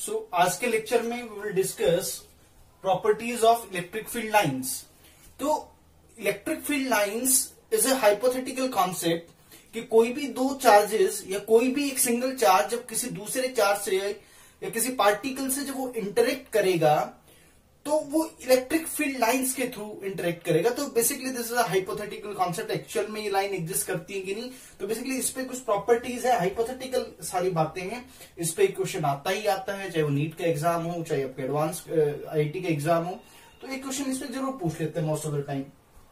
आज के लेक्चर में we will discuss properties of electric field lines. तो electric field lines is a hypothetical concept कि कोई भी दो चार्जेस या कोई भी एक सिंगल चार्ज जब किसी दूसरे चार्ज से या किसी पार्टिकल से जब वो इंटरेक्ट करेगा तो वो इलेक्ट्रिक फील्ड लाइंस के थ्रू इंटरेक्ट करेगा। तो basically this is a hypothetical concept, actual में ये लाइन एग्जिस्ट करती है कि नहीं। तो बेसिकली इस पे कुछ प्रॉपर्टीज है, हाइपोथेटिकल सारी बातें हैं। इस पे क्वेश्चन आता ही आता है, चाहे वो नीट का एग्जाम हो, चाहे आपका एडवांस आईआईटी का एग्जाम हो, तो एक क्वेश्चन इस पे जरूर पूछ लेते हैं मोस्ट ऑफ द टाइम।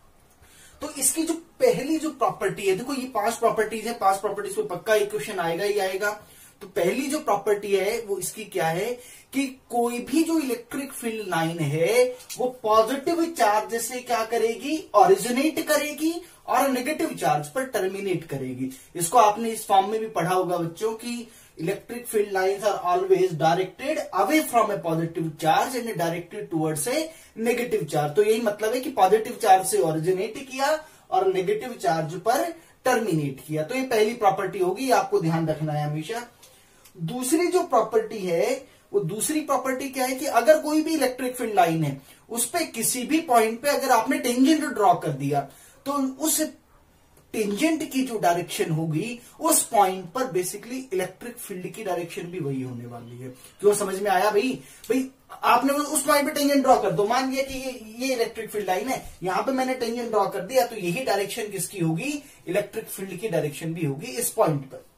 तो इसकी जो पहली जो प्रॉपर्टी है, देखो ये 5 प्रॉपर्टीज है, 5 प्रॉपर्टीज पे पक्का एक क्वेश्चन आएगा ही आएगा। तो पहली जो प्रॉपर्टी है वो इसकी क्या है कि कोई भी जो इलेक्ट्रिक फील्ड लाइन है वो पॉजिटिव चार्ज से क्या करेगी, ओरिजिनेट करेगी और नेगेटिव चार्ज पर टर्मिनेट करेगी। इसको आपने इस फॉर्म में भी पढ़ा होगा बच्चों की electric field lines are always directed away from a positive charge and directed towards a negative charge. तो यही मतलब है कि पॉजिटिव चार्ज से ओरिजिनेट किया और नेगेटिव चार्ज पर टर्मिनेट किया। तो ये पहली प्रॉपर्टी होगी, आपको ध्यान रखना है हमेशा। दूसरी जो प्रॉपर्टी है वो दूसरी प्रॉपर्टी क्या है कि अगर कोई भी इलेक्ट्रिक फील्ड लाइन है उस पे किसी भी पॉइंट पे अगर आपने टेंजेंट ड्रॉ कर दिया तो उस टेंजेंट की जो डायरेक्शन होगी उस पॉइंट पर बेसिकली इलेक्ट्रिक फील्ड की डायरेक्शन भी वही होने वाली है। क्यों, समझ में आया भाई आपने उस पॉइंट पे टेंजेंट ड्रॉ कर दो, मान लिया कि ये इलेक्ट्रिक फील्ड लाइन है, यहां पे मैंने टेंजेंट ड्रॉ कर दिया तो यही डायरेक्शन किसकी होगी, इलेक्ट्रिक फील्ड की डायरेक्शन भी होगी इस पॉइंट पर।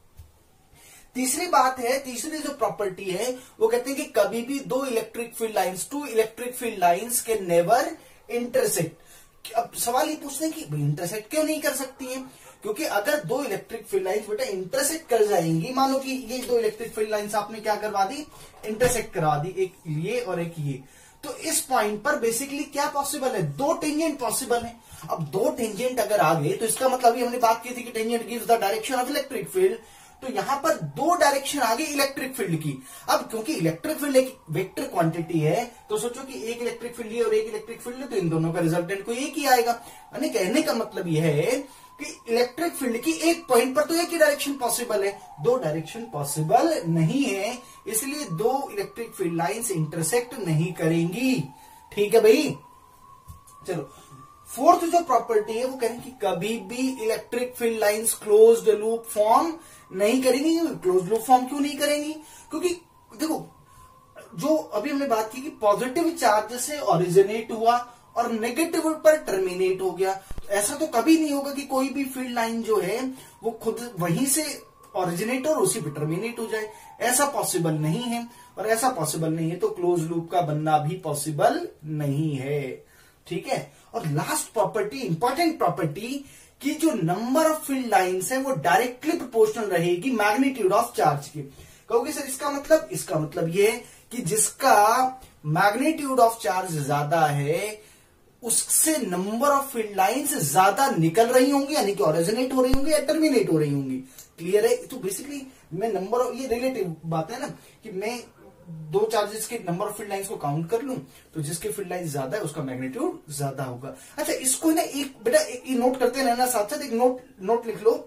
तीसरी बात है, तीसरी जो प्रॉपर्टी है वो कहते हैं कि कभी भी two electric field lines can never intersect. अब सवाल ये पूछते हैं कि इंटरसेक्ट क्यों नहीं कर सकती है, क्योंकि अगर दो इलेक्ट्रिक फील्ड लाइंस बेटा इंटरसेक्ट कर जाएंगी, मानो कि ये दो इलेक्ट्रिक फील्ड लाइंस आपने क्या करवा दी, इंटरसेक्ट करवा दी, एक ये और एक ये, तो इस पॉइंट पर बेसिकली क्या पॉसिबल है, दो टेंजेंट पॉसिबल है। अब दो टेंजेंट अगर आ गए तो इसका मतलब ये हमने बात की थी कि tangent gives the direction of electric field, तो यहां पर दो डायरेक्शन आ गई इलेक्ट्रिक फील्ड की। अब क्योंकि इलेक्ट्रिक फील्ड एक वेक्टर क्वांटिटी है तो सोचो कि एक इलेक्ट्रिक फील्ड है और एक इलेक्ट्रिक फील्ड है, तो इन दोनों का रिजल्टेंट को एक ही आएगा। यानी कहने का मतलब यह है कि इलेक्ट्रिक फील्ड की एक पॉइंट पर तो एक ही डायरेक्शन पॉसिबल है, दो डायरेक्शन पॉसिबल नहीं है, इसलिए दो इलेक्ट्रिक फील्ड लाइंस इंटरसेक्ट नहीं करेंगी। ठीक है भाई, चलो फोर्थ जो प्रॉपर्टी है वो कह रहे हैं कि कभी भी electric field lines closed loop form नहीं करेंगी। क्लोज लूप फॉर्म क्यों नहीं करेंगी, क्योंकि देखो जो अभी हमने बात की कि पॉजिटिव चार्ज से ओरिजिनेट हुआ और नेगेटिव पर टर्मिनेट हो गया, ऐसा तो कभी नहीं होगा कि कोई भी फील्ड लाइन जो है वो खुद वहीं से ओरिजिनेट और उसी पे टर्मिनेट हो जाए, ऐसा पॉसिबल नहीं है। और ऐसा पॉसिबल नहीं है तो क्लोज लूप का बनना भी पॉसिबल नहीं है। ठीक है, और लास्ट प्रॉपर्टी, इंपॉर्टेंट प्रॉपर्टी, कि जो नंबर ऑफ फील्ड लाइंस है वो डायरेक्टली प्रोपोर्शनल रहेगी मैग्नीट्यूड ऑफ चार्ज के। कहोगे सर इसका मतलब ये है कि जिसका मैग्नीट्यूड ऑफ चार्ज ज्यादा है उससे नंबर ऑफ फील्ड लाइंस ज्यादा निकल रही होंगी, यानी कि ओरिजिनेट हो रही होंगी या टर्मिनेट हो रही होंगी। क्लियर है, तो बेसिकली मैं नंबर ऑफ, ये रिलेटिव बात है ना कि मैं दो चार्जेस के नंबर ऑफ फील्ड लाइंस को काउंट कर लूं तो जिसके फील्ड लाइंस ज्यादा है उसका मैग्नीट्यूड ज्यादा होगा। अच्छा, इसको ना एक बेटा एक नोट करते रहना, साथ साथ एक नोट लिख लो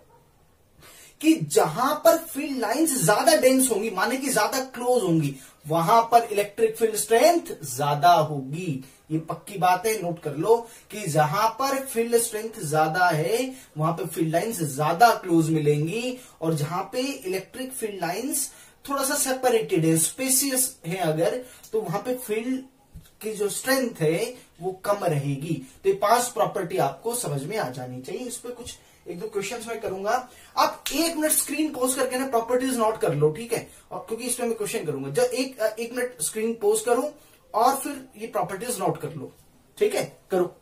कि जहां पर फील्ड लाइंस ज्यादा डेंस होंगी, माने कि ज्यादा क्लोज होंगी, वहां पर इलेक्ट्रिक फील्ड स्ट्रेंथ ज्यादा होगी। ये पक्की बात है, नोट कर लो कि जहां पर फील्ड स्ट्रेंथ ज्यादा है वहां पर फील्ड लाइंस ज्यादा क्लोज मिलेंगी, और जहां पे इलेक्ट्रिक फील्ड लाइंस थोड़ा सा सेपरेटेड है, स्पेसियस है अगर, तो वहां पे फील्ड की जो स्ट्रेंथ है वो कम रहेगी। तो ये 5 प्रॉपर्टी आपको समझ में आ जानी चाहिए। इस पे कुछ एक दो क्वेश्चंस मैं करूंगा, आप 1 मिनट स्क्रीन पोज करके ना प्रॉपर्टीज नोट कर लो, ठीक है, और क्योंकि इसमें मैं क्वेश्चन करूंगा, जब एक मिनट स्क्रीन पोज करो और फिर ये प्रॉपर्टीज नोट कर लो, ठीक है, करो।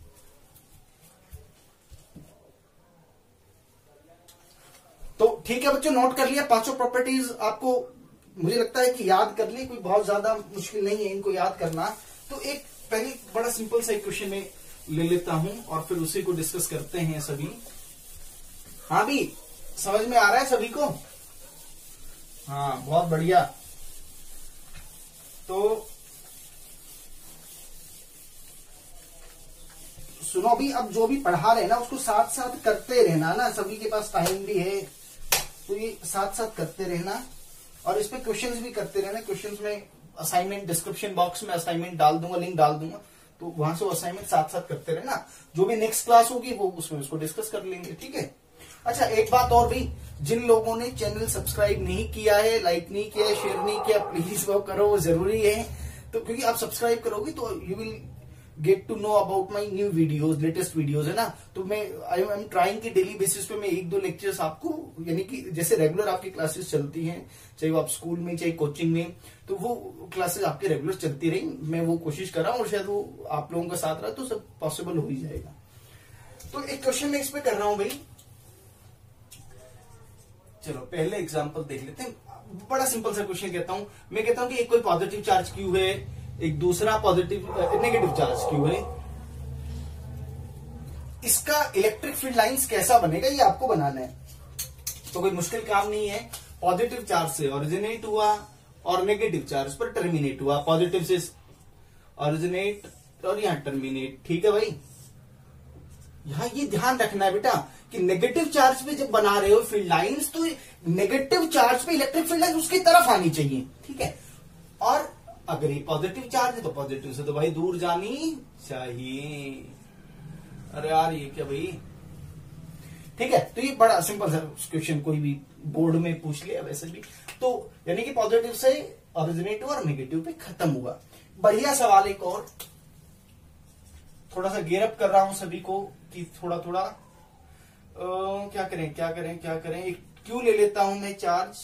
तो ठीक है बच्चों, नोट कर लिया 5 प्रॉपर्टीज, आपको मुझे लगता है कि याद कर ली, कोई बहुत ज्यादा मुश्किल नहीं है इनको याद करना। तो एक पहले बड़ा सिंपल सा एक क्वेश्चन में ले लेता हूं और फिर उसी को डिस्कस करते हैं सभी। हाँ भी, समझ में आ रहा है सभी को? हाँ, बहुत बढ़िया। तो सुनो भी, अब जो भी पढ़ा रहे ना उसको साथ साथ करते रहना ना, सभी के पास टाइम भी है तो ये साथ साथ करते रहना। और इस पे क्वेश्चंस भी करते रहना। क्वेश्चंस में असाइनमेंट डिस्क्रिप्शन बॉक्स में असाइनमेंट डाल दूंगा, लिंक डाल दूंगा, तो वहां से वो असाइनमेंट साथ साथ करते रहना। जो भी नेक्स्ट क्लास होगी वो उसमें उसको डिस्कस कर लेंगे, ठीक है। अच्छा, एक बात और भी, जिन लोगों ने चैनल सब्सक्राइब नहीं किया है, लाइक नहीं किया है, शेयर नहीं किया, प्लीज वो करो, वो जरूरी है। तो क्योंकि आप सब्सक्राइब करोगे तो you will get to know about my new videos, latest videos, है ना। तो मैं आई एम ट्राइंग कि डेली बेसिस पे मैं 1-2 लेक्चर्स आपको, यानी कि जैसे रेगुलर आपकी क्लासेस चलती हैं, चाहे वो आप स्कूल में चाहे कोचिंग में, तो वो क्लासेस आपके रेगुलर चलती रही, मैं वो कोशिश कर रहा हूँ, और शायद वो आप लोगों का साथ रहा तो सब पॉसिबल हो ही जाएगा। तो एक क्वेश्चन मैं इस पे कर रहा हूं भाई। चलो पहले एग्जांपल देख लेते हैं। बड़ा सिंपल सा क्वेश्चन कहता हूं, मैं कहता हूं कि एक कोई पॉजिटिव चार्ज क्यू है, एक दूसरा नेगेटिव चार्ज क्यू है। इसका इलेक्ट्रिक फील्ड लाइंस कैसा बनेगा ये आपको बनाना है, तो कोई मुश्किल काम नहीं है। पॉजिटिव चार्ज से ओरिजिनेट हुआ और नेगेटिव चार्ज पर टर्मिनेट हुआ, पॉजिटिव से ओरिजिनेट और यहां टर्मिनेट, ठीक है भाई। यहां ये ध्यान रखना है बेटा कि नेगेटिव चार्ज पे जब बना रहे हो फील्ड लाइंस, तो नेगेटिव चार्ज पे इलेक्ट्रिक फील्ड लाइंस उसकी तरफ आनी चाहिए, ठीक है। और अगर ये पॉजिटिव चार्ज है तो पॉजिटिव से तो भाई दूर जानी चाहिए। अरे यार ये क्या भाई, ठीक है। तो ये बड़ा सिंपल सा क्वेश्चन, कोई भी बोर्ड में पूछ लिया वैसे भी। तो यानी कि पॉजिटिव से ओरिजिनेट हुआ और नेगेटिव पे खत्म हुआ। बढ़िया सवाल एक और, थोड़ा सा गेयर अप कर रहा हूं सभी को कि थोड़ा थोड़ा क्या करें। एक क्यू ले लेता हूं मैं चार्ज,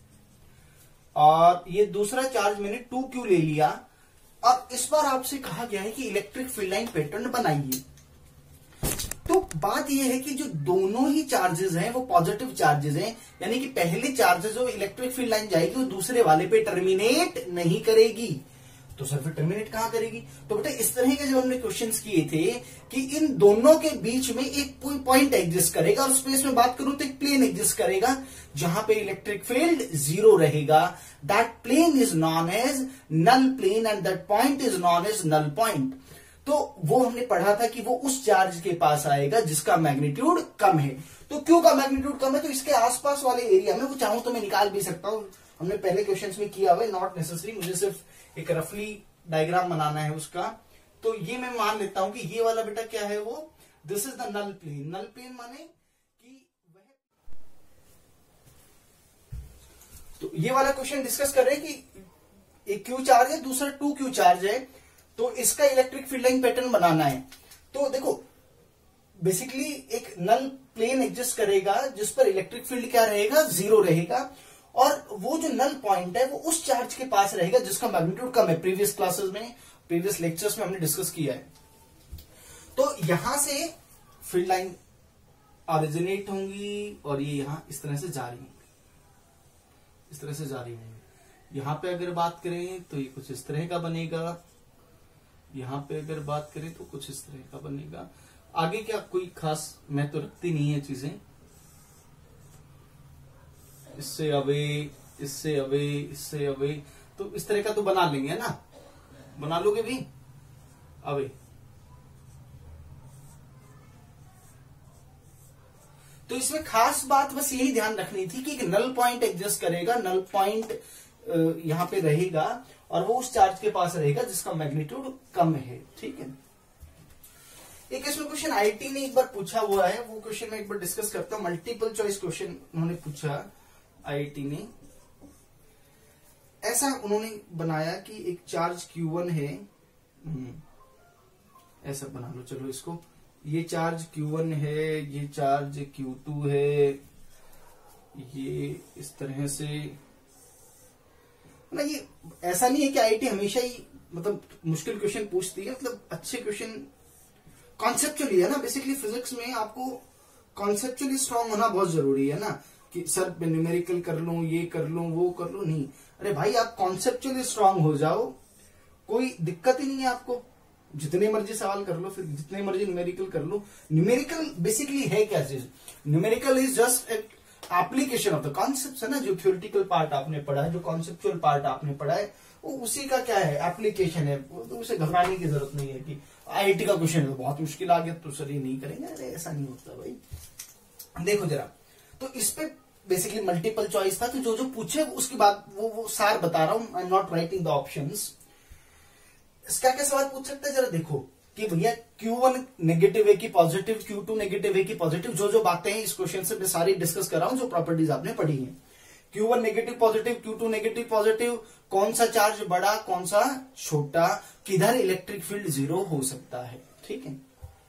और ये दूसरा चार्ज मैंने 2Q ले लिया। और इस बार आपसे कहा गया है कि इलेक्ट्रिक फील्ड लाइन पैटर्न बनाइए। तो बात यह है कि जो दोनों ही चार्जेस हैं वो पॉजिटिव चार्जेस हैं, यानी कि पहले चार्जेस जो इलेक्ट्रिक फील्ड लाइन जाएगी वो दूसरे वाले पे टर्मिनेट नहीं करेगी, तो सर फिर टर्मिनेट कहां करेगी। तो बेटा इस तरह के जो हमने क्वेश्चंस किए थे कि इन दोनों के बीच में एक कोई पॉइंट एग्जिस्ट करेगा, और स्पेस में बात करूं तो एक प्लेन एग्जिस्ट करेगा जहां पे इलेक्ट्रिक फील्ड 0 रहेगा। That plane is known as null plane and that point is known as null point. तो वो हमने पढ़ा था कि वो उस चार्ज के पास आएगा जिसका मैग्नीट्यूड कम है। तो क्यों का मैग्नीट्यूड कम है, तो इसके आसपास वाले एरिया में वो चाहूं तो मैं निकाल भी सकता हूं, हमने पहले क्वेश्चंस में किया हुआ है, नॉट नेसेसरी, मुझे सिर्फ एक रफली डायग्राम बनाना है उसका। तो ये मैं मान लेता हूं कि ये वाला बेटा क्या है, वो this is the null plane. Null plane माने कि वह, तो ये वाला क्वेश्चन डिस्कस कर रहे हैं कि एक क्यू चार्ज है, दूसरा 2Q चार्ज है, तो इसका इलेक्ट्रिक फील्ड लाइन पैटर्न बनाना है। तो देखो बेसिकली एक नल प्लेन एग्जिस्ट करेगा जिस पर इलेक्ट्रिक फील्ड क्या रहेगा, 0 रहेगा, और वो जो नल पॉइंट है वो उस चार्ज के पास रहेगा जिसका मैग्नीट्यूड कम है। प्रीवियस क्लासेस में, प्रीवियस लेक्चर्स में हमने डिस्कस किया है। तो यहां से फील्ड लाइन ओरिजिनेट होंगी और ये यहां इस तरह से जा रही होंगी, इस तरह से जा रही होंगी। यहां पे अगर बात करें तो ये कुछ इस तरह का बनेगा, यहां पे अगर बात करें तो कुछ इस तरह का बनेगा। आगे क्या कोई खास मैं तो रखती नहीं है चीजें, इससे अवे, इससे अवे, इससे अवे, तो इस तरह का तो बना लेंगे, है ना, बना लोगे भी अवे। तो इसमें खास बात बस यही ध्यान रखनी थी कि एक नल पॉइंट एग्जिस्ट करेगा, नल पॉइंट यहां पे रहेगा और वो उस चार्ज के पास रहेगा जिसका मैग्नीट्यूड कम है, ठीक है। एक इसमें क्वेश्चन आईटी ने एक बार पूछा हुआ है, वो क्वेश्चन मैं एक बार डिस्कस करता हूं। मल्टीपल चॉइस क्वेश्चन उन्होंने पूछा आईटी ने। ऐसा उन्होंने बनाया कि एक चार्ज Q1 है, ऐसा बना लो, चलो इसको, ये चार्ज Q1 है, ये चार्ज Q2 है, ये इस तरह से ना। ये ऐसा नहीं है कि आईटी हमेशा ही मतलब मुश्किल क्वेश्चन पूछती है, मतलब अच्छे क्वेश्चन कॉन्सेप्चुअली है ना। बेसिकली फिजिक्स में आपको कॉन्सेप्चुअली स्ट्रांग होना बहुत जरूरी है ना, कि सर मैं न्यूमेरिकल कर लूं, ये कर लूं, वो कर लूं, नहीं। अरे भाई आप कॉन्सेप्चुअली स्ट्रांग हो जाओ, कोई दिक्कत ही नहीं है आपको, जितने मर्जी सवाल कर लो, फिर जितने मर्जी न्यूमेरिकल कर लो। न्यूमेरिकल बेसिकली है क्या चीज, न्यूमेरिकल इज जस्ट एक एप्लीकेशन ऑफ द कॉन्सेप्ट, है ना। जो थ्योरेटिकल पार्ट आपने पढ़ा है, जो कॉन्सेप्चुअल पार्ट आपने पढ़ा है, वो उसी का क्या है, एप्लीकेशन है। तो उसे घबराने की जरूरत नहीं है कि आईआईटी का क्वेश्चन है बहुत मुश्किल आ गया तो सर ये नहीं करेंगे, अरे ऐसा नहीं होता भाई। देखो जरा, तो इस पे बेसिकली मल्टीपल चॉइस था, तो जो जो पूछे उसके बाद वो सार बता रहा हूं, I am not writing the options. इसका क्या सवाल पूछ सकता है जरा देखो कि भैया Q1 नेगेटिव है कि पॉजिटिव, Q2 नेगेटिव है कि पॉजिटिव, जो जो बातें हैं इस क्वेश्चन से मैं सारी डिस्कस कर रहा हूं जो प्रॉपर्टीज आपने पढ़ी है। Q1 negative positive, Q2 negative positive, कौन सा चार्ज बड़ा कौन सा छोटा, किधर इलेक्ट्रिक फील्ड जीरो हो सकता है, ठीक है।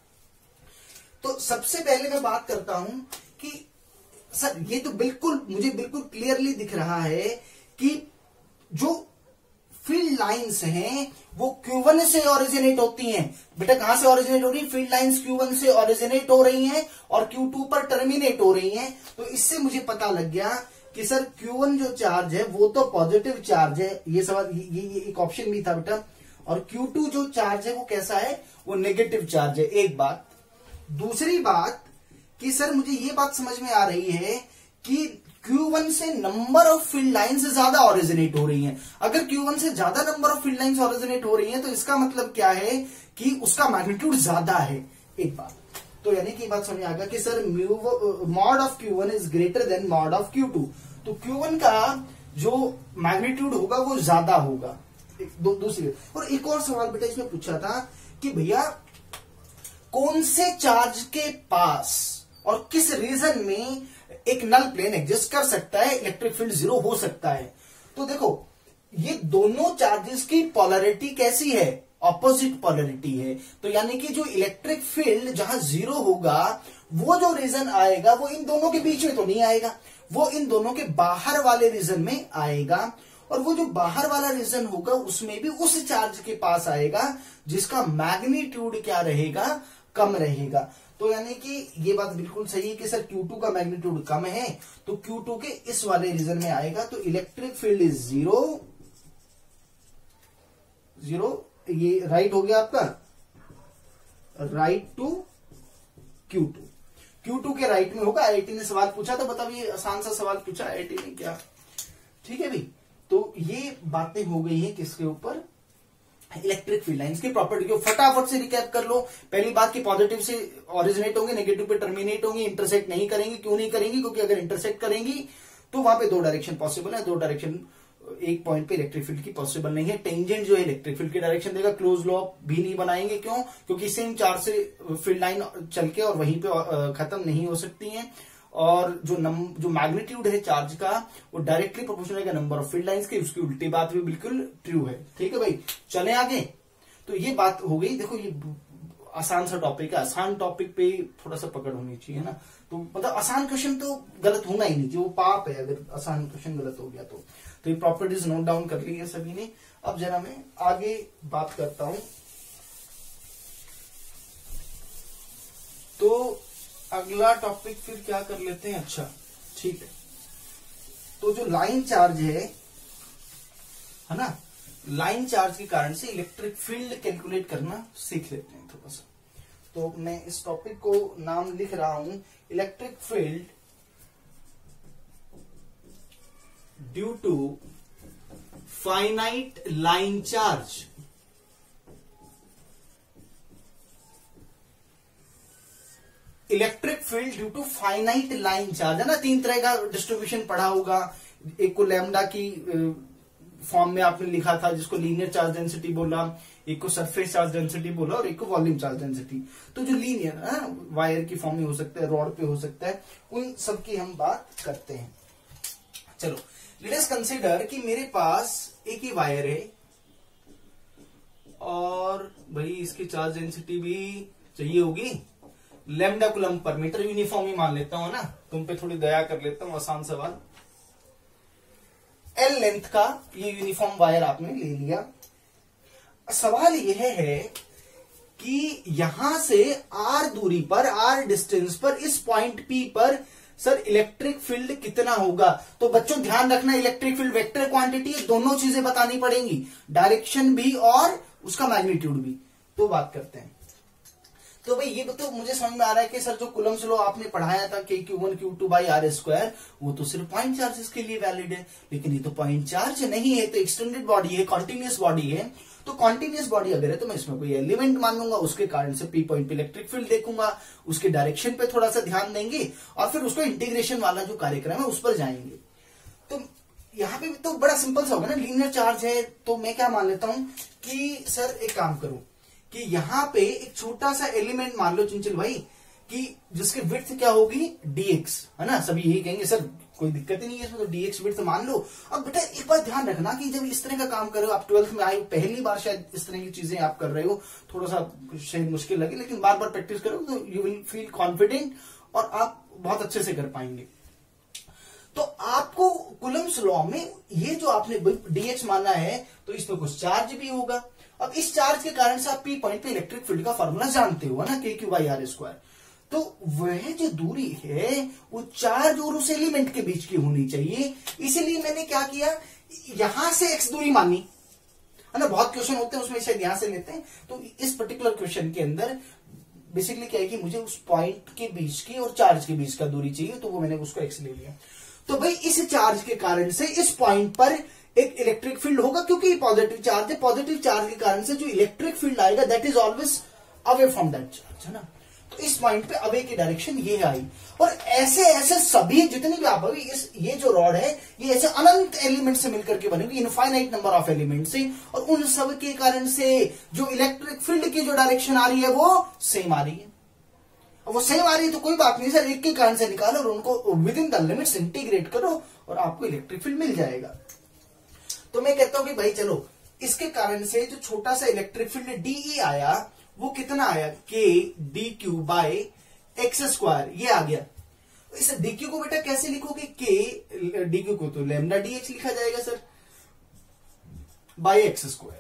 तो सबसे पहले मैं बात करता हूं कि सर ये तो मुझे बिल्कुल क्लियरली दिख रहा है कि जो फील्ड लाइंस हैं वो Q1 से ओरिजिनेट होती हैं। बेटा कहां से ओरिजिनेट हो रही है? फील्ड लाइंस Q1 से ओरिजिनेट हो रही हैं और Q2 पर टर्मिनेट हो रही हैं। तो इससे मुझे पता लग गया कि सर Q1 जो चार्ज है वो तो पॉजिटिव चार्ज है, ये सवाल ये एक ऑप्शन भी था बेटा, और Q2 जो चार्ज है वो कैसा है? वो नेगेटिव चार्ज है। एक बात। दूसरी बात कि सर मुझे ये बात समझ में आ रही है कि Q1 से नंबर ऑफ फील्ड लाइंस ज्यादा ओरिजिनेट हो रही हैं। अगर Q1 से ज्यादा number of field lines originate हो रही हैं तो इसका मतलब क्या है कि उसका मैग्नीट्यूड ज्यादा है। एक बात तो यानी कि बात समझ आ गया कि sir mod of Q1 is greater than mod of Q2, तो Q1 का जो मैग्नीट्यूड होगा वो ज्यादा होगा। दूसरी और एक और सवाल बेटा इसमें पूछा था कि भैया कौन से चार्ज के पास और किस रीजन में एक नल प्लेन एग्जिस्ट कर सकता है, इलेक्ट्रिक फील्ड जीरो हो सकता है। तो देखो ये दोनों चार्जेस की पोलैरिटी कैसी है? ऑपोजिट पोलैरिटी है। तो यानी कि जो इलेक्ट्रिक फील्ड जहां जीरो होगा वो जो रीजन आएगा वो इन दोनों के बीच में तो नहीं आएगा, वो इन दोनों के बाहर वाले रीजन में आएगा। और वो जो बाहर वाला रीजन होगा उसमें भी उस चार्ज के पास आएगा जिसका मैग्नीट्यूड क्या रहेगा? कम रहेगा। तो यानी कि ये बात बिल्कुल सही है कि सर Q2 का मैग्नीट्यूड कम है तो Q2 के इस वाले रीजन में आएगा, तो इलेक्ट्रिक फील्ड इज जीरो। ये राइट हो गया आपका, राइट टू Q2 के राइट में होगा। IIT ने सवाल पूछा तो बताओ, ये आसान सा सवाल पूछा IIT ने क्या, ठीक है भाई। तो ये बातें हो गई है किसके ऊपर? इलेक्ट्रिक फील्ड लाइंस की प्रॉपर्टी को फटाफट से रिकैप कर लो। पहली बात कि पॉजिटिव से ओरिजिनेट होंगे, नेगेटिव पे टर्मिनेट होंगे, इंटरसेक्ट नहीं करेंगी। क्यों नहीं करेंगी? क्योंकि अगर इंटरसेक्ट करेंगी तो वहां पे दो डायरेक्शन पॉसिबल है, दो डायरेक्शन एक पॉइंट पे इलेक्ट्रिक फील्ड की पॉसिबल नहीं है। टेंजेंट जो है इलेक्ट्रिक फील्ड की डायरेक्शन देगा। क्लोज लॉ भी नहीं बनाएंगे, क्यों? क्योंकि सेम चार्ज से फील्ड लाइन चल के और वहीं पे खत्म नहीं हो सकती है। और जो मैग्नीट्यूड है चार्ज का वो डायरेक्टली प्रोपोर्शनल है नंबर ऑफ फील्ड लाइंस की। उसकी उल्टी बात भी बिल्कुल ट्रू है, ठीक है भाई। चले आगे। तो ये बात हो गई। देखो ये आसान सा टॉपिक है, आसान टॉपिक पे थोड़ा सा पकड़ होनी चाहिए ना। तो मतलब आसान क्वेश्चन तो गलत होना ही नहीं चाहिए, वो पाप है अगर आसान क्वेश्चन गलत हो गया तो ये प्रॉपर्टीज नोट डाउन कर ली है सभी ने। अब जरा मैं आगे बात करता हूं। तो अगला टॉपिक फिर क्या कर लेते हैं? अच्छा ठीक है, तो जो लाइन चार्ज है ना, लाइन चार्ज के कारण से इलेक्ट्रिक फील्ड कैलकुलेट करना सीख लेते हैं थोड़ा सा। तो मैं इस टॉपिक को नाम लिख रहा हूं electric field due to finite line charge. Electric field due to finite line charge है ना। तीन तरह का डिस्ट्रीब्यूशन पढ़ा होगा। एक को लैम्डा की फॉर्म में आपने लिखा था जिसको लीनियर चार्ज डेंसिटी बोला, एक को सरफेस चार्ज डेंसिटी बोला और एक को वॉल्यूम चार्ज डेंसिटी। तो जो लीनियर है वायर की फॉर्म में हो सकता है, रॉड पे हो सकता है, उन सब की हम बात करते हैं। चलो लेट अस कंसीडर कि मेरे पास एक ही वायर है और भाई इसकी चार्ज डेंसिटी भी चाहिए होगी lambda coulomb per metre. Uniform ही मान लेता हूं ना, तुम पे थोड़ी दया कर लेता हूं, आसान सवाल। L लेंथ का ये यूनिफॉर्म वायर आपने ले लिया। सवाल यह है कि यहां से R दूरी पर, R डिस्टेंस पर, इस पॉइंट P पर सर इलेक्ट्रिक फील्ड कितना होगा। तो बच्चों ध्यान रखना, इलेक्ट्रिक फील्ड वेक्टर क्वांटिटी, दोनों चीजें बतानी पड़ेंगी, डायरेक्शन भी और उसका मैग्नीट्यूड भी। तो बात करते हैं। तो भाई ये तो मुझे समझ में आ रहा है कि सर जो कूलम्स लॉ आपने पढ़ाया था के Q1 Q2 by are square, वो तो सिर्फ पॉइंट चार्जेस के लिए वैलिड है, लेकिन ये तो पॉइंट चार्ज नहीं है, तो एक्सटेंडेड बॉडी है, कॉन्टिन्यूस बॉडी है। तो कॉन्टिन्यूस बॉडी अगर है तो मैं इसमें कोई एलिमेंट मान लूंगा, उसके कारण से पी पॉइंट पे इलेक्ट्रिक फील्ड देखूंगा, उसके डायरेक्शन पे थोड़ा सा ध्यान देंगे और फिर उसको इंटीग्रेशन वाला जो कार्यक्रम है उस पर जाएंगे। तो यहाँ पे तो बड़ा सिंपल सा होगा ना, लीनियर चार्ज है, तो मैं क्या मान लेता हूं कि सर एक काम करूं कि यहाँ पे एक छोटा सा एलिमेंट मान लो चंचल भाई, कि जिसकी विड्थ क्या होगी dx, है ना, सभी यही कहेंगे सर कोई दिक्कत ही नहीं है इसमें, तो dx विड्थ मान लो। अब बेटा एक बात ध्यान रखना कि जब इस तरह का काम कर रहे हो, आप 12th में आए पहली बार शायद इस तरह की चीजें आप कर रहे हो, थोड़ा सा शायद मुश्किल लगे, लेकिन बार बार प्रैक्टिस करो तो यू विल फील कॉन्फिडेंट और आप बहुत अच्छे से कर पाएंगे। तो आपको कूलम्स लॉ में ये जो आपने dx माना है, तो इसमें कुछ चार्ज भी होगा। अब इस चार्ज के कारण से आप पी पॉइंट पे इलेक्ट्रिक फील्ड का फॉर्मूला जानते हो ना, के क्यू बाई आर स्क्वायर। तो वह जो दूरी है वो चार्ज और उस एलिमेंट के बीच की होनी चाहिए, इसीलिए मैंने क्या किया, यहां से x दूरी मानी, है ना। बहुत क्वेश्चन होते हैं उसमें शायद यहां से लेते हैं, तो इस पर्टिकुलर क्वेश्चन के अंदर बेसिकली क्या है कि मुझे उस पॉइंट के बीच की और चार्ज के बीच का दूरी चाहिए, तो वो मैंने उसको x ले लिया। तो भाई इस चार्ज के कारण से इस पॉइंट पर एक इलेक्ट्रिक फील्ड होगा, क्योंकि पॉजिटिव चार्ज है, पॉजिटिव चार्ज के कारण से जो इलेक्ट्रिक फील्ड आएगा that is always away from that charge, है ना। तो इस पॉइंट पे अवे की डायरेक्शन ये आई, और ऐसे ऐसे सभी जितनी भी आप अभी ये जो रॉड है ये ऐसे अनंत एलिमेंट से मिलकर के बनेगी, इनफाइनाइट नंबर ऑफ एलिमेंट से, और उन सब के कारण से जो इलेक्ट्रिक फील्ड की जो डायरेक्शन आ रही है वो सेम आ रही है। वो सेम आ रही है तो कोई बात नहीं सर, एक के कारण से निकालो और उनको within the limits integrate करो और आपको इलेक्ट्रिक फील्ड मिल जाएगा। तो मैं कहता हूं कि भाई चलो इसके कारण से जो छोटा सा इलेक्ट्रिक फील्ड डीई आया वो कितना आया, K D Q by X square, ये आ गया। इस डी क्यू को बेटा कैसे लिखोगे, के डी क्यू को तो लैम्डा डी एक्स लिखा जाएगा sir, by X square.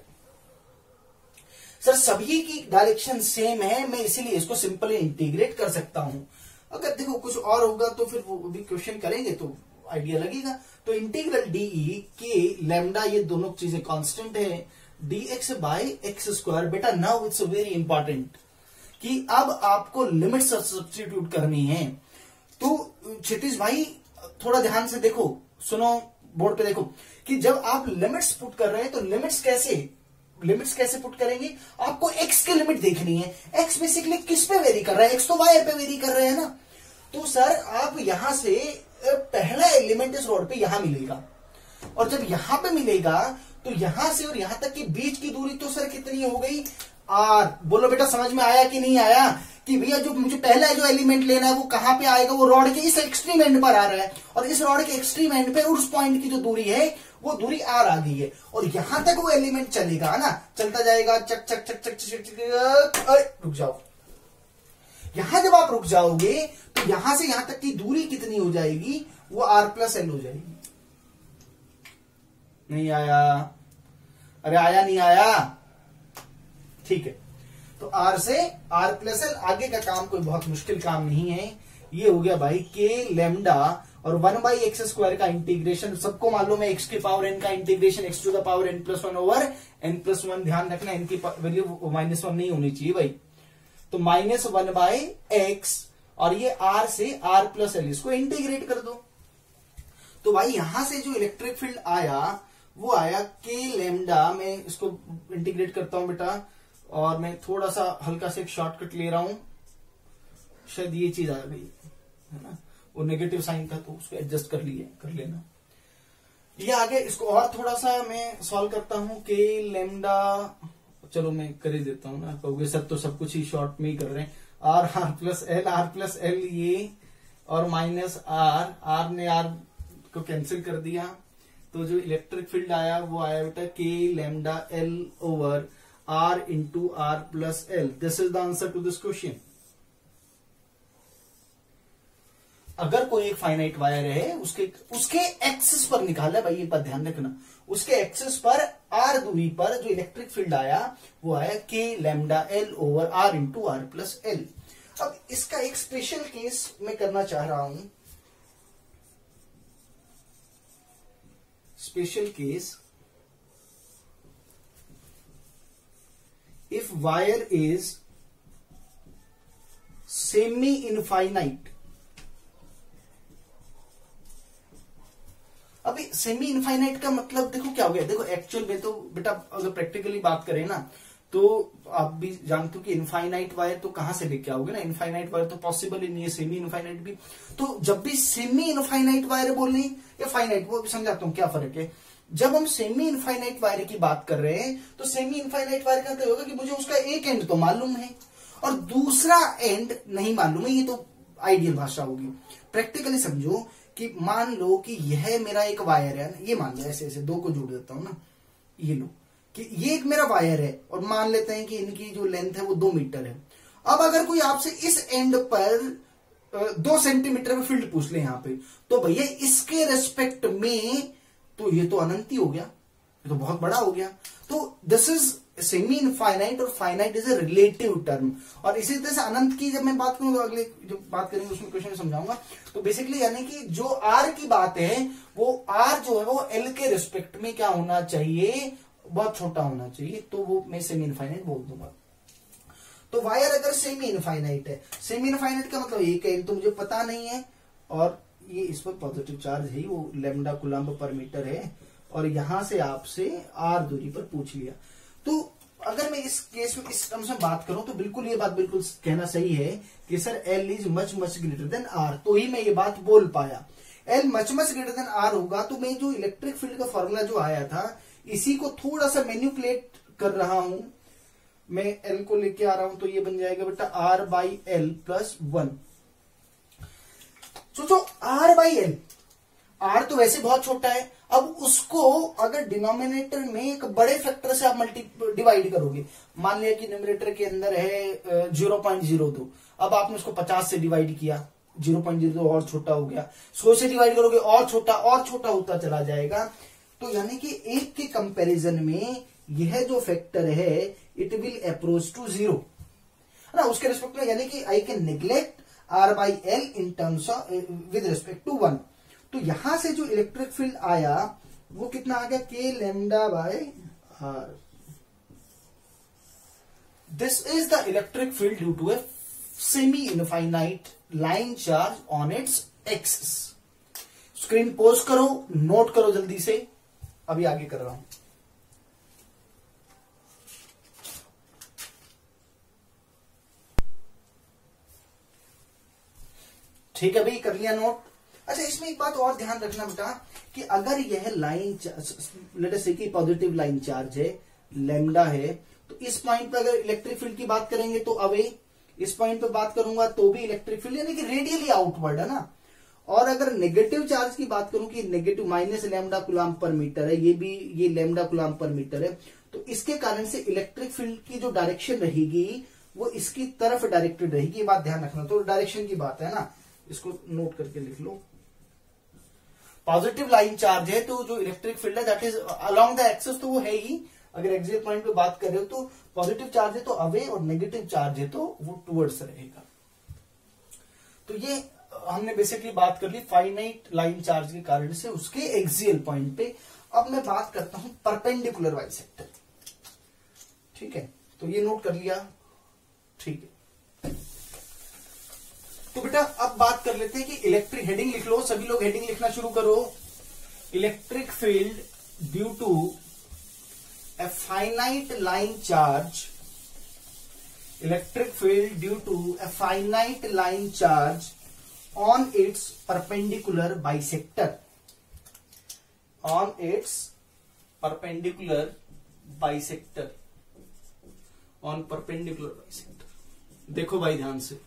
Sir सभी की डायरेक्शन सेम है, मैं इसीलिए इसको सिंपली इंटीग्रेट कर सकता हूं। अगर देखो कुछ और होगा तो फिर वो भी क्वेश्चन करेंगे तो आइडिया लगेगा। तो इंटीग्रल डीई के लैम्डा, ये दोनों चीजें कांस्टेंट है, dx बाय एक्स स्क्वायर। बेटा नाउ इट्स वेरी इंपॉर्टेंट कि अब आपको लिमिट सब्स्टिट्यूट करनी है। तो क्षितिज भाई थोड़ा ध्यान से देखो, सुनो बोर्ड पे देखो कि जब आप लिमिट्स पुट कर रहे हैं तो लिमिट्स कैसे पुट करेंगे, आपको x की लिमिट देखनी है। x बेसिकली किस पे वेरी कर रहा है, x तो y पे वेरी कर रहे हैं ना। तो सर आप यहां से पहला एलिमेंट इस रोड पे यहां मिलेगा, और जब यहां पे मिलेगा तो यहां से और यहां तक की बीच की दूरी तो सर कितनी हो गई, r। बोलो बेटा समझ में आया कि नहीं आया, कि भैया जो मुझे पहला जो एलिमेंट लेना है वो कहां पे आएगा, वो रॉड के इस एक्सट्रीम एंड पर आ रहा है, और इस रॉड के एक्सट्रीम एंड पे उस पॉइंट की जो दूरी है वो दूरी r आ गई है, और यहां तक वो एलिमेंट चलेगा ना, चलता जाएगा, चक चक चक चक चक चक, रुक जाओ। यहां जब आप रुक जाओगे तो यहां से यहां तक की दूरी कितनी हो जाएगी, वो r प्लस एल हो जाएगी। नहीं आया, अरे आया नहीं आया, ठीक है। तो r से r प्लस एल, आगे का काम कोई बहुत मुश्किल काम नहीं है। ये हो गया भाई के लैम्डा और 1 बाई एक्स स्क्वायर का इंटीग्रेशन, सबको मालूम है x के पावर n का integration x to the power n plus 1 over n plus 1। ध्यान रखना n की वैल्यू -1 नहीं होनी चाहिए भाई। तो -1 बाय एक्स, और ये r से r प्लस एल, इसको इंटीग्रेट कर दो। तो भाई यहां से जो इलेक्ट्रिक फील्ड आया वो आया के लैम्डा, मैं इसको इंटीग्रेट करता हूं बेटा, और मैं थोड़ा सा हल्का से एक शॉर्टकट ले रहा हूं, शायद ये चीज आ गई है ना, वो नेगेटिव साइन था तो उसको एडजस्ट कर लेना। ये आगे इसको और थोड़ा सा मैं सॉल्व करता हूं, के लैम्डा, चलो मैं कर ही देता हूं ना, कहोगे सर तो सब कुछ ही शॉर्ट में ही कर रहे हैं, आर प्लस एल ये, और माइनस आर ने आर को कैंसिल कर दिया, तो जो इलेक्ट्रिक फील्ड आया वो आया बेटा K lambda L over R into R plus L. This is the answer to this question. अगर कोई एक फाइनाइट वायर है उसके एक्सिस पर निकाला, भाई ये बात ध्यान रखना, उसके एक्सिस पर आर दूरी पर जो इलेक्ट्रिक फील्ड आया वो आया K lambda L over R into R plus L. अब इसका एक स्पेशल केस मैं करना चाह रहा हूं, special case, if wire is semi infinite. अभी सेमी इनफाइनाइट का मतलब देखो क्या हो गया, देखो एक्चुअल में तो बेटा अगर प्रैक्टिकली बात करें ना तो आप भी जानते हो कि इनफाइनाइट वायर तो कहां से लेके आओगे ना, इनफाइनाइट वायर तो पॉसिबल ही नहीं है, सेमी इनफाइनाइट भी। तो जब भी सेमी इनफाइनाइट वायर बोलनी या फाइनाइट, वो समझाता हूं क्या फर्क है। जब हम सेमी इनफाइनाइट वायर की बात कर रहे हैं तो सेमी इनफाइनाइट वायर का मतलब होगा कि मुझे उसका एक एंड तो मालूम है और दूसरा एंड नहीं मालूम है। ये तो आइडियल भाषा होगी। प्रैक्टिकली समझो कि मान लो कि यह मेरा एक वायर है, ये मान लो ऐसे ऐसे दो को जोड़ देता हूं ना, ये लो कि ये एक मेरा वायर है और मान लेते हैं कि इनकी जो लेंथ है वो 2 मीटर है। अब अगर कोई आपसे इस एंड पर 2 सेंटीमीटर में फील्ड पूछ ले यहां पे, तो भैया इसके रेस्पेक्ट में तो ये तो अनंत ही हो गया, ये तो बहुत बड़ा हो गया। तो दिस इज सेमी इनफाइनाइट और finite is a relative term. और इसी तरह से अनंत की जब मैं बात करूंगा, अगले जो बात करेंगे उसमें क्वेश्चन समझाऊंगा। तो बेसिकली यानी कि जो आर की बात है वो आर जो है वो एल के रिस्पेक्ट में क्या होना चाहिए, बहुत छोटा होना चाहिए, तो वो मैं सेमी इनफाइनाइट बोल दूंगा। तो वायर अगर सेमी इनफाइनाइट है, सेमी इनफाइनाइट का मतलब एक है तो मुझे पता नहीं है, और ये इस पर पॉजिटिव चार्ज है, वो लैम्डा कूलम्ब पर मीटर है, और यहां से आपसे आर दूरी पर पूछ लिया। तो अगर मैं इस केस में इस टर्म से बात करूं तो बिल्कुल ये बात बिल्कुल कहना सही है कि sir L is much much greater than R, तो ही मैं ये बात बोल पाया। L much much greater than R होगा तो मैं जो इलेक्ट्रिक फील्ड का फॉर्मूला जो आया था इसी को थोड़ा सा मैन्युपुलेट कर रहा हूं, मैं एल को लेके आ रहा हूं, तो ये बन जाएगा बेटा आर बाई एल प्लस 1। सोचो आर बाई एल, आर तो वैसे बहुत छोटा है, अब उसको अगर डिनोमिनेटर में एक बड़े फैक्टर से आप डिवाइड करोगे, मान लिया कि न्यूमरेटर के अंदर है 0.02, अब आपने उसको 50 से डिवाइड किया, 0.02 और छोटा हो गया, 100 से डिवाइड करोगे और छोटा होता चला जाएगा। तो यानी कि एक के कंपैरिजन में यह जो फैक्टर है इट विल अप्रोच टू 0 है ना, उसके रिस्पेक्ट में, यानी कि I can neglect R by L in terms of with respect to 1। तो यहां से जो इलेक्ट्रिक फील्ड आया वो कितना आ गया, के lambda by R. This is the electric field due to a semi infinite line charge on its axis. Screen pause करो, नोट करो जल्दी से, अभी आगे कर रहा हूं। ठीक है भाई, कर लिया नोट। अच्छा, इसमें एक बात और ध्यान रखना बेटा कि अगर यह लाइन लेट अस से कि पॉजिटिव लाइन चार्ज है, लैम्डा है, तो इस पॉइंट पर अगर इलेक्ट्रिक फील्ड की बात करेंगे तो अवे, इस पॉइंट पर बात करूंगा तो भी इलेक्ट्रिक फील्ड, यानी कि रेडियली आउटवर्ड है ना। और अगर नेगेटिव चार्ज की बात करूं कि negative minus lambda coulomb per metre है, ये भी ये लैम्डा कूलम्ब पर मीटर है, तो इसके कारण से इलेक्ट्रिक फील्ड की जो डायरेक्शन रहेगी वो इसकी तरफ डायरेक्टेड रहेगी, ये बात ध्यान रखना। तो डायरेक्शन की बात है ना, इसको नोट करके लिख लो। पॉजिटिव लाइन चार्ज है तो जो इलेक्ट्रिक फील्ड है that is along the axis, तो वो है ही। अगर एक्सियल पॉइंट पे बात कर रहे हो तो पॉजिटिव चार्ज है तो अवे, और नेगेटिव चार्ज है तो वो टुवर्ड्स रहेगा। तो ये हमने बेसिकली बात कर ली फाइनाइट लाइन चार्ज के कारण से उसके एक्सियल पॉइंट पे। अब मैं बात करता हूं परपेंडिकुलर बाइसेक्टर। ठीक है, तो ये नोट कर लिया, ठीक है। तो बेटा अब बात कर लेते हैं कि इलेक्ट्रिक, हेडिंग लिख लो, सभी लोग हेडिंग लिखना शुरू करो। Electric field due to a finite line charge, electric field due to a finite line charge on its perpendicular bisector, on its perpendicular bisector, on perpendicular bisector. देखो भाई ध्यान से,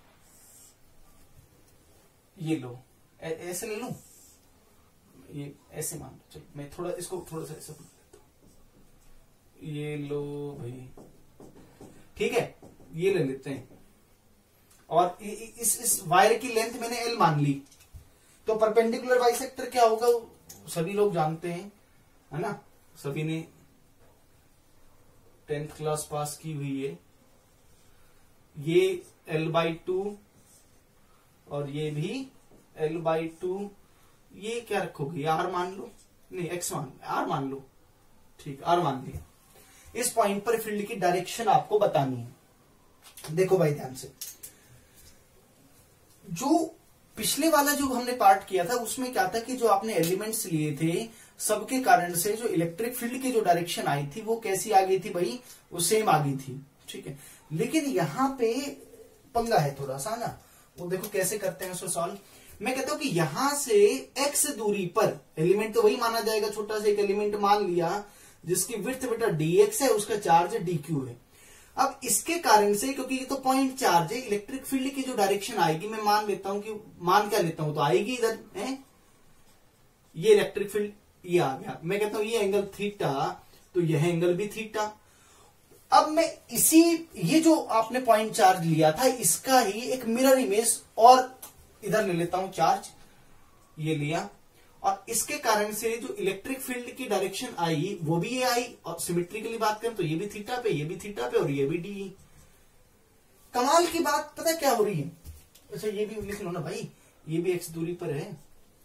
ये लो, ऐसे ले लूं, ये ऐसे मान लो, चलो मैं थोड़ा इसको थोड़ा सा ऐसे पकड़ लेता हूं, ये लो भाई, ठीक है, ये ले लेते हैं। और इस वायर की लेंथ मैंने एल मान ली, तो परपेंडिकुलर बाइसेक्टर क्या होगा सभी लोग जानते हैं, है ना, सभी ने 10th क्लास पास की हुई है। ये l/2 और ये भी l/2, ये क्या रखोगे, r मान लो, नहीं x मान, r मान लो, ठीक, r मान लिया। इस पॉइंट पर फील्ड की डायरेक्शन आपको बतानी है। देखो भाई ध्यान से, जो पिछले वाला जो हमने पार्ट किया था उसमें क्या था कि जो आपने एलिमेंट्स लिए थे सबके कारण से जो इलेक्ट्रिक फील्ड की जो डायरेक्शन आई थी वो कैसी आ गई थी भाई, वो सेम आ गई थी, ठीक है। लेकिन यहां पे पंगा है थोड़ा सा ना, वो देखो कैसे करते हैं उसको सॉल्व। मैं कहता हूं कि यहां से x दूरी पर एलिमेंट तो वही माना जाएगा, छोटा सा एक एलिमेंट मान लिया जिसकी विड्थ बेटा dx है, उसका चार्ज dq है। अब इसके कारण से, क्योंकि ये तो पॉइंट चार्ज है, इलेक्ट्रिक फील्ड की जो डायरेक्शन आएगी, मैं मान लेता हूं कि मान क्या लेता हूं तो आएगी इधर है, ये इलेक्ट्रिक फील्ड ये आ गया। मैं कहता हूं ये एंगल थीटा, तो यह एंगल भी थीटा। अब मैं इसी ये जो आपने पॉइंट चार्ज लिया था इसका ही एक मिरर इमेज और इधर ले लेता हूं चार्ज, ये लिया, और इसके कारण से जो इलेक्ट्रिक फील्ड की डायरेक्शन आई वो भी ये आई, और सिमेट्रिकली बात करें तो ये भी थीटा पे, ये भी थीटा पे, और ये भी डी। कमाल की बात पता क्या हो रही है, अच्छा ये भी लिख लो ना भाई, ये भी एक्स दूरी पर है,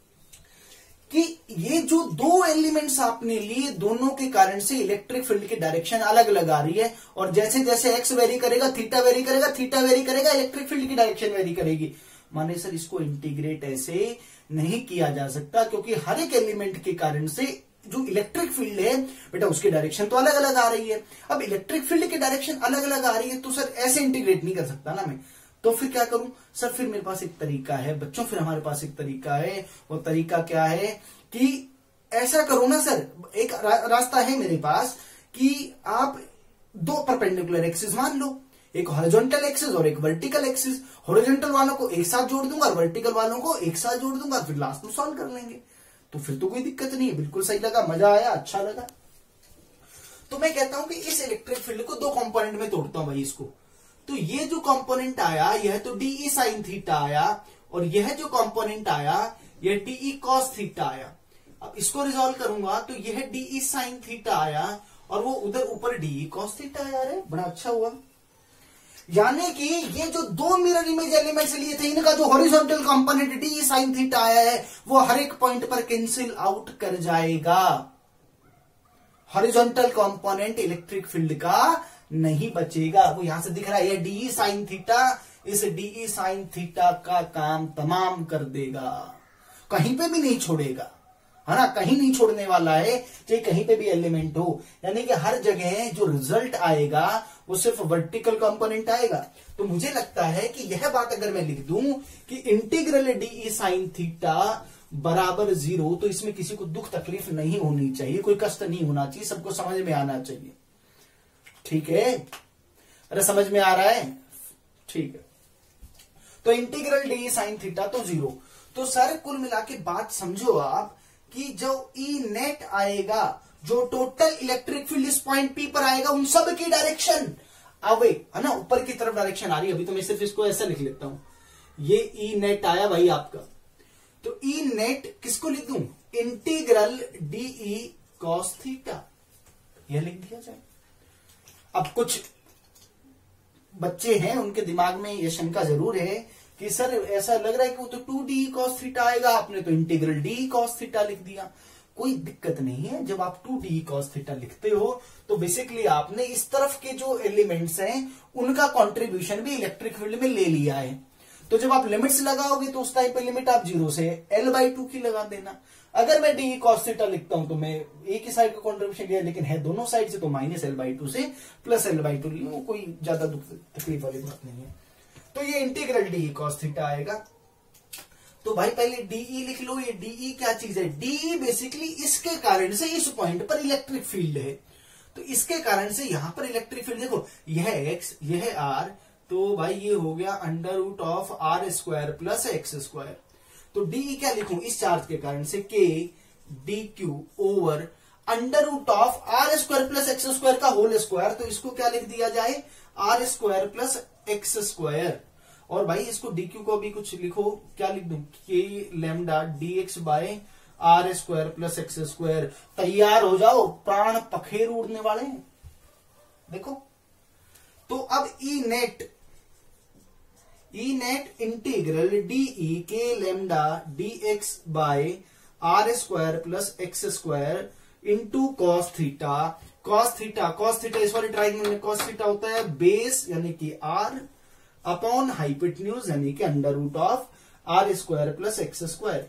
कि ये जो दो एलिमेंट्स आपने लिए दोनों के कारण से इलेक्ट्रिक फील्ड की डायरेक्शन अलग अलग आ रही है, और जैसे जैसे एक्स वेरी करेगा थीटा वेरी करेगा, थीटा वेरी करेगा इलेक्ट्रिक फील्ड की डायरेक्शन वेरी करेगी। माने सर इसको इंटीग्रेट ऐसे नहीं किया जा सकता, क्योंकि हर एक एलिमेंट के कारण से जो इलेक्ट्रिक फील्ड है बेटा उसकी डायरेक्शन तो अलग अलग आ रही है। अब इलेक्ट्रिक फील्ड की डायरेक्शन अलग अलग आ रही है तो सर ऐसे इंटीग्रेट नहीं कर सकता ना मैं, तो फिर क्या करूं सर, फिर मेरे पास एक तरीका है बच्चों, फिर हमारे पास एक तरीका है। वो तरीका क्या है कि ऐसा करो ना सर, एक रास्ता है मेरे पास कि आप दो परपेंडिकुलर एक्सिस मान लो, एक हॉरिजॉन्टल एक्सिस और एक वर्टिकल एक्सिस। हॉरिजॉन्टल वालों को एक साथ जोड़ दूंगा और वर्टिकल वालों को एक साथ जोड़ दूंगा, फिर लास्ट में सॉल्व कर लेंगे। तो फिर तो कोई दिक्कत नहीं है, बिल्कुल सही लगा, मजा आया, अच्छा लगा। तो मैं कहता हूं कि इस इलेक्ट्रिक फील्ड को दो कंपोनेंट में तोड़ता हूं भाई इसको। तो ये जो कंपोनेंट आया यह तो डीई साइन थीटा आया, और यह जो कंपोनेंट आया यह डीई कॉस थीटा आया। अब इसको रिजॉल्व करूंगा तो यह डीई साइन थीटा आया और वो उधर ऊपर डीई कॉस थीटा आया। अरे बड़ा अच्छा हुआ, यानी कि ये जो दो मिरर इमेज एलिमेंट्स लिए थे इनका जो horizontal component d sine theta आया है वो हर एक पॉइंट पर कैंसिल आउट कर जाएगा। हॉरिजॉन्टल कंपोनेंट इलेक्ट्रिक फील्ड का नहीं बचेगा, वो यहां से दिख रहा है डी साइन थीटा, इस डी साइन थीटा का काम तमाम कर देगा, कहीं पे भी नहीं छोड़ेगा, है ना, कहीं नहीं छोड़ने वाला है, चाहे कहीं पे भी एलिमेंट हो। यानी कि हर जगह जो रिजल्ट आएगा वो सिर्फ वर्टिकल कंपोनेंट आएगा। तो मुझे लगता है कि यह बात अगर मैं लिख दूं कि इंटीग्रल डी साइन थीटा बराबर 0, तो इसमें किसी को दुख तकलीफ नहीं होनी चाहिए, कोई कष्ट नहीं होना चाहिए, सबको समझ में आना चाहिए। ठीक है, अरे समझ में आ रहा है, ठीक है। तो इंटीग्रल डी साइन थीटा तो 0। तो सर कुल मिला के बात समझो आप कि जो ई नेट आएगा, जो टोटल इलेक्ट्रिक फील्ड इस पॉइंट पी पर आएगा, उन सब की डायरेक्शन अवे, है ना, ऊपर की तरफ डायरेक्शन आ रही है। अभी तो मैं सिर्फ इसको ऐसा लिख लेता हूं, ये ई नेट आया भाई आपका, तो ई नेट किसको लिख दूं, इंटीग्रल डीई कॉस थीटा, यह लिख दिया जाए। अब कुछ बच्चे हैं उनके दिमाग में यह शंका जरूर है कि सर ऐसा लग रहा है कि वो तो 2d cos थीटा आएगा, आपने तो इंटीग्रल d cos थीटा लिख दिया। कोई दिक्कत नहीं है, जब आप 2d cos थीटा लिखते हो तो बेसिकली आपने इस तरफ के जो एलिमेंट्स हैं उनका कंट्रीब्यूशन भी इलेक्ट्रिक फील्ड में ले लिया है। तो जब आप लिमिट्स लगाओगे तो उस टाइम पे लिमिट आप 0 से L/2 की लगा देना। अगर मैं डी cos थीटा लिखता हूं तो मैं एक ही साइड का कंट्रीब्यूशन लिया, लेकिन है दोनों साइड से, तो -L/2 से +L/2 लिया, कोई ज्यादा दुख तकलीफ वाली बात नहीं है। तो ये इंटीग्रल डी cos थीटा आएगा। तो भाई पहले डीई लिख लो, ये डीई क्या चीज है, डीई बेसिकली इसके कारण से इस पॉइंट पर इलेक्ट्रिक फील्ड है, तो इसके कारण से यहां पर इलेक्ट्रिक फील्ड देखो, यह x यह r, तो भाई ये हो गया √r² + x²। तो डीई क्या लिखूं, इस चार्ज के कारण से k dq over √r² + x² का होल स्क्वायर, तो इसको क्या लिख दिया जाए, r² + x²। और भाई इसको dq को भी कुछ लिखो, क्या लिख दूं, k लैम्डा dx/r² + x²। तैयार हो जाओ, प्राण पखेर उड़ने वाले हैं। देखो तो अब E net integral dE k lambda dx/r² + x² into cos theta. Cos theta इस वाले ट्राइंगल में कॉस थीटा होता है बेस यानी कि r अपॉन हाइपोटेन्यूज यानी कि under root of r square plus x square.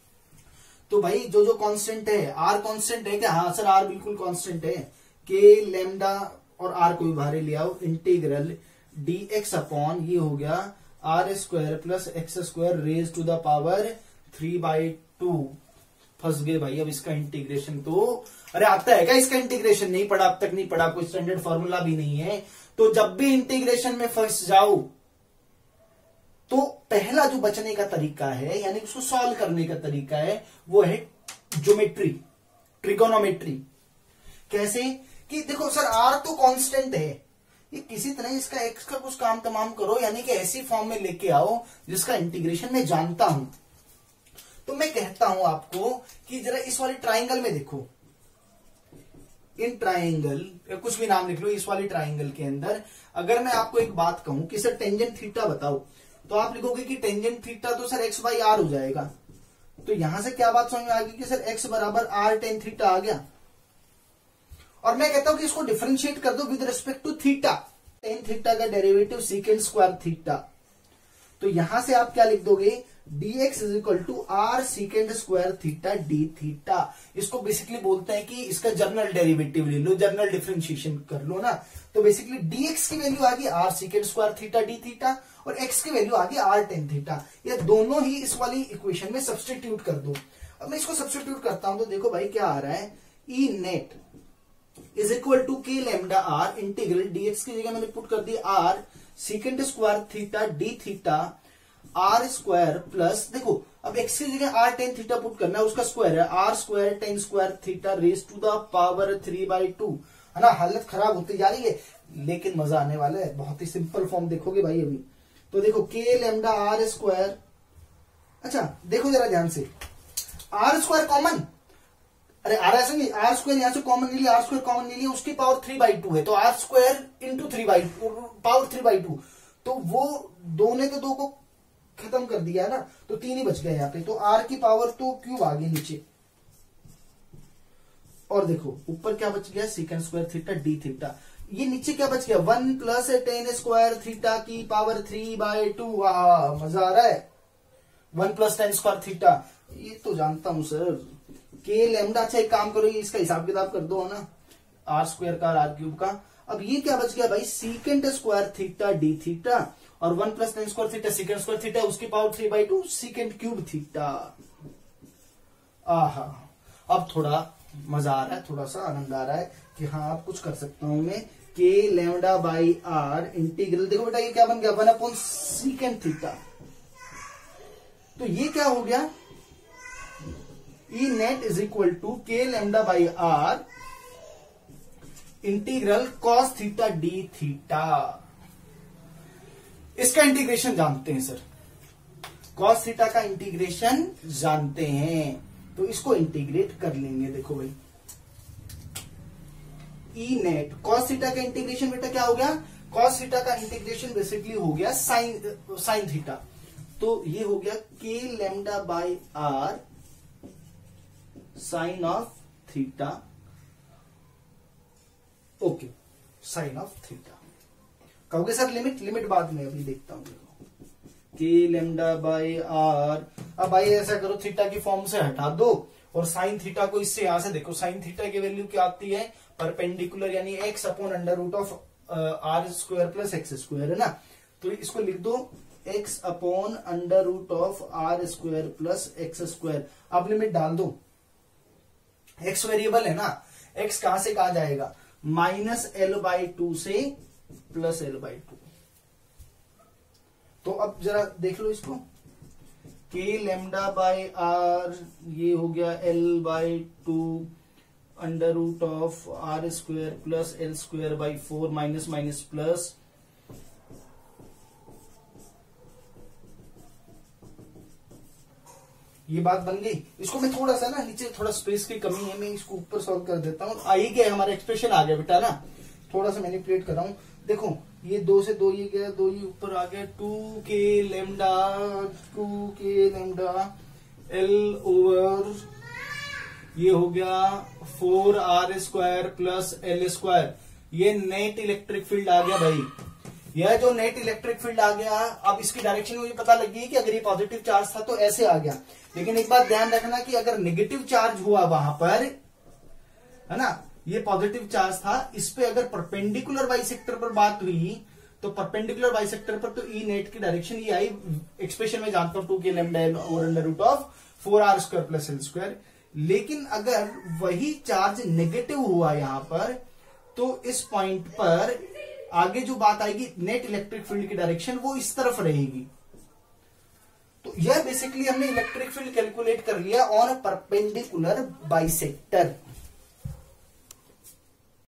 तो भाई जो जो कांस्टेंट है, आर कांस्टेंट है क्या? हाँ सर आर बिल्कुल कांस्टेंट है। के लैम्डा और आर को भी बाहर ले आओ, इंटीग्रल dx अपॉन ये हो गया r square plus x square raise to the power 3/2। फंस गए भाई। अब इसका इंटीग्रेशन तो अरे आता है क्या इसका इंटीग्रेशन? नहीं पढ़ा अब तक, नहीं पढ़ा, कोई स्टैंडर्ड फॉर्मूला भी नहीं है। तो जब भी इंटीग्रेशन में फंस जाओ तो पहला जो बचने का तरीका है यानी उसको सॉल्व करने का तरीका है वो है ज्योमेट्री, ट्रिगोनोमेट्री। कैसे कि देखो सर आर तो कांस्टेंट है, ये किसी तरह इसका एक्स का कुछ काम तमाम करो यानी कि ऐसी फॉर्म में लेके आओ जिसका इंटीग्रेशन मैं जानता हूं। तो मैं कहता हूं आपको कि जरा इस वाले ट्राइंगल में देखो, इन ट्राइंगल कुछ भी नाम लिख लो, इस वाले ट्राइंगल के अंदर अगर मैं आपको एक बात कहूं कि सर टेंजेंट थीटा बताओ, तो आप लिखोगे कि टेंजेंट थीटा तो सर एक्स बाई आर हो जाएगा। तो यहां से क्या बात समझ में आ गई कि सर एक्स बराबर आर टेन थीटा आ गया। और मैं कहता हूं कि इसको डिफरेंशिएट कर दो with respect to theta, tan theta का डेरिवेटिव सीकेंट स्क्वायर थीटा। तो यहां से आप क्या लिख दोगे? dx is equal to r secant square theta d theta. इसको बेसिकली बोलते हैं कि इसका जर्नल डेरिवेटिव ले लो, जर्नल डिफरेंशिएशन कर लो ना। तो बेसिकली dx की वैल्यू आ गई r secant square theta d theta और x की वैल्यू आ गई आर टेन थीटा। ये दोनों ही इस वाली इक्वेशन में सब्स्टिट्यूट कर दो। अब मैं इसको सब्स्टिट्यूट करता हूं तो देखो भाई क्या आ रहा है, E net is equal to k lambda r integral dx की जगह मैंने पुट कर दी r secant square theta d theta r square plus, देखो अब x की जगह आर टेन थीटा पुट करना है, उसका स्क्वायर है r square tan square theta raise to the power 3/2। है ना, हालत खराब होती जा रही है लेकिन मजा आने वाला है। बहुत ही सिंपल फॉर्म देखोगे भाई अभी। तो देखो के लैम्डा आर स्क्वायर, अच्छा देखो जरा ध्यान से, आर स्क्वायर कॉमन, अरे आर ऐसा नहीं, आर स्क्वायर यहां से कॉमन नहीं लिया, आर स्क्वायर कॉमन नहीं लिया, उसकी पावर 3/2 है। तो आर स्क्वायर इंटू 3/2 पावर 3/2, तो वो दो ने तो दो को खत्म कर दिया है ना, तो तीन ही बच गए यहाँ पे। तो आर की पावर तो क्यूब आ गई नीचे, और देखो ऊपर क्या बच गया secant square theta d theta. ये नीचे क्या बच गया 1 प्लस टेन स्क्वायर थीटा की पावर 3/2। मजा आ रहा है, 1 प्लस टेन स्क्वायर थीटा, ये तो जानता हूं सर। के लैम्डा, अच्छा एक काम करो इसका हिसाब किताब कर दो ना, आर स्क्वायर का आर क्यूब का। अब ये क्या बच गया भाई secant square theta d theta और 1 plus tan square theta secant square theta उसकी पावर 3/2 सीकेंट क्यूब थीटा। आहा, अब थोड़ा मजा आ रहा है, थोड़ा सा आनंद आ रहा है कि हाँ अब कुछ कर सकता हूं मैं। के लैम्डा बाई आर इंटीग्रल, देखो बेटा ये क्या बन गया 1 अपॉन सीकेंट थीटा। तो ये क्या हो गया, E net is equal to k lambda by r integral cos theta d theta. इसका इंटीग्रेशन जानते हैं सर, कॉस थीटा का इंटीग्रेशन जानते हैं, तो इसको इंटीग्रेट कर लेंगे। देखो भाई ई नेट कॉस थीटा का इंटीग्रेशन बेटा क्या हो गया, कॉस थीटा का इंटीग्रेशन बेसिकली हो गया साइन थीटा। तो ये हो गया के lambda by r sine of theta, okay sine of theta. कहोगे सर लिमिट बाद में, अभी देखता हूं। के लैम्डा बाई आर, अब भाई ऐसा करो थीटा की फॉर्म से हटा दो और साइन थीटा को इससे यहां से देखो, साइन थीटा की वैल्यू क्या आती है परपेंडिकुलर यानी x upon under root of r square plus x square, है ना। तो इसको लिख दो x upon under root of r square plus x square. अब लिमिट डाल दो, एक्स वेरिएबल है ना, एक्स कहां से कहां जाएगा -L/2 से +L/2। तो अब जरा देख लो इसको, के लैम्डा बाई आर ये हो गया L/2 under root of r square plus L square by 4 minus minus plus, ये बात बन गई। इसको मैं थोड़ा सा ना नीचे, थोड़ा स्पेस की कमी है, मैं इसको ऊपर सॉल्व कर देता हूँ। आई गया हमारा एक्सप्रेशन आ गया बेटा ना, थोड़ा सा मैनिपुलेट कर रहा हूँ। देखो ये 2 से 2 ये गया, 2 ये ऊपर आ गया, 2k लैम्डा L ओवर ये हो गया 4r square plus L square. ये नेट इलेक्ट्रिक फील्ड आ गया भाई, यह जो नेट इलेक्ट्रिक फील्ड आ गया, अब इसकी डायरेक्शन मुझे पता लगी कि अगर ये पॉजिटिव चार्ज था तो ऐसे आ गया। लेकिन एक बात ध्यान रखना कि अगर नेगेटिव चार्ज हुआ वहां पर, है ना, ये पॉजिटिव चार्ज था, इस पे अगर परपेंडिकुलर बाइसेक्टर पर बात हुई तो परपेंडिकुलर बाइसेक्टर पर तो ई नेट की डायरेक्शन ये आई, एक्सप्रेशन में जानता हूं 2k lambda L over under root of 4r square plus L square. लेकिन अगर वही चार्ज नेगेटिव हुआ यहां पर, तो इस पॉइंट पर आगे जो बात आएगी नेट इलेक्ट्रिक फील्ड की डायरेक्शन वो इस तरफ रहेगी। तो यह बेसिकली हमने इलेक्ट्रिक फील्ड कैलकुलेट कर लिया ऑन परपेंडिकुलर बाइसेक्टर।